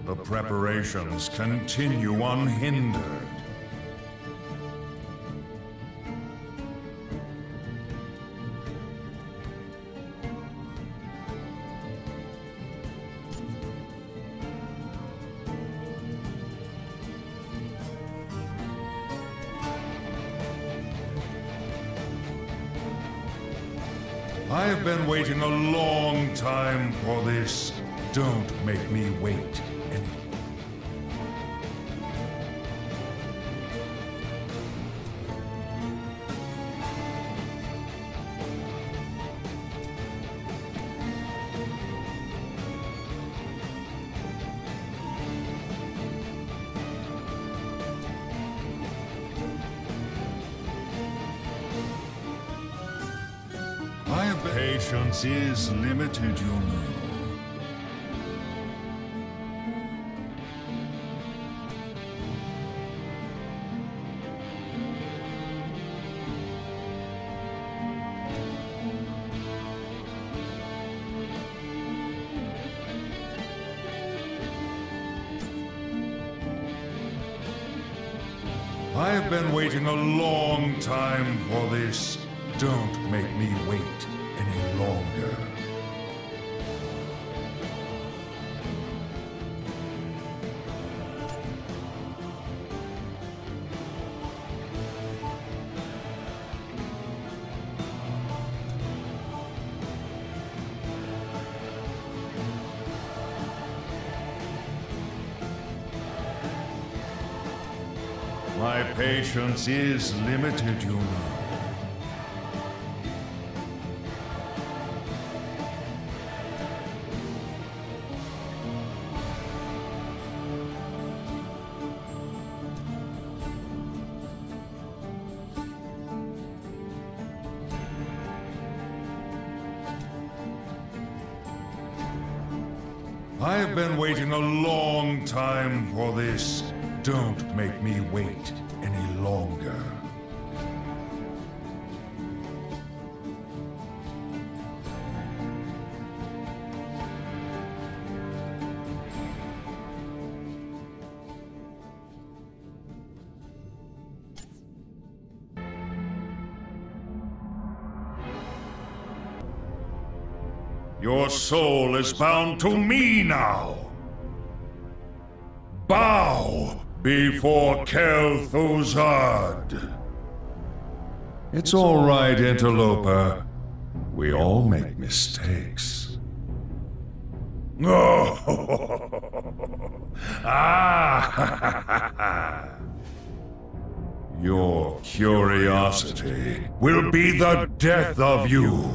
The preparations continue unhindered. I have been waiting a long time for this. Don't make me wait any. Patience is limited, you know. I have been waiting a long time for this. Don't make me wait any longer. My patience is limited, you know. I have been waiting a long time for this. Don't make me wait any longer. Your soul is bound to me now. Bow before Kel'Thuzad. It's all right, interloper. We all make mistakes. Oh, ah! Your curiosity will be the death of you.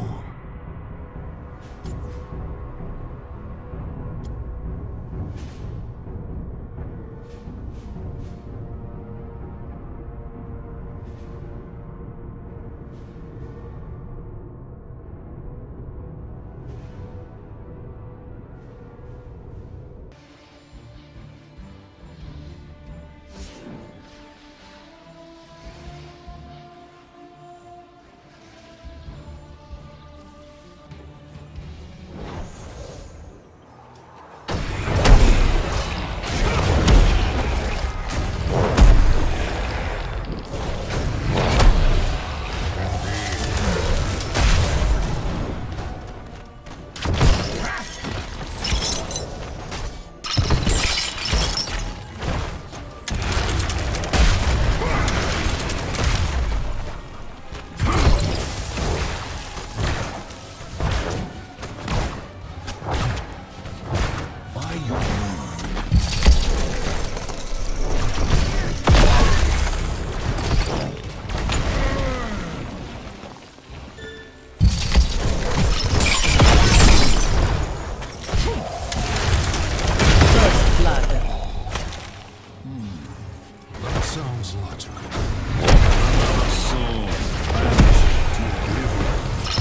Sounds logical. Soul vanished to oblivion.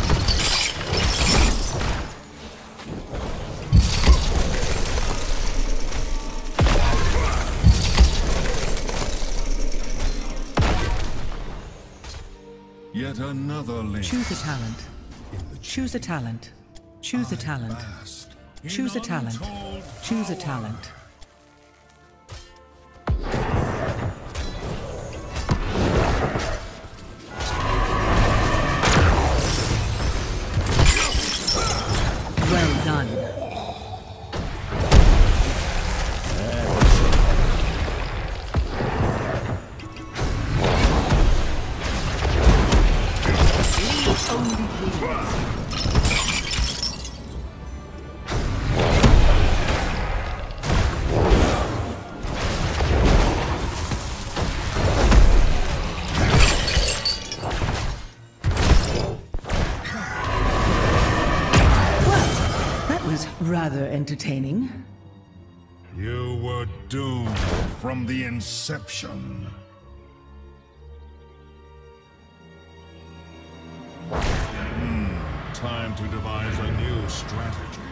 Yet another link. Choose a talent. Choose a talent. Choose a talent. Choose a talent. Choose a talent. Rather entertaining. You were doomed from the inception. Time to devise a new strategy.